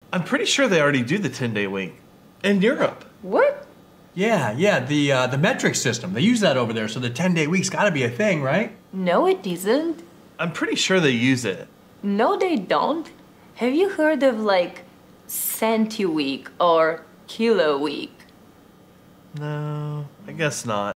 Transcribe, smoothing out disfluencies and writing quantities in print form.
I'm pretty sure they already do the 10-day week. In Europe. What? Yeah, the metric system. They use that over there, so the 10-day week's gotta be a thing, right? No, it isn't. I'm pretty sure they use it. No, they don't. Have you heard of like centi week or kilo week? No, I guess not.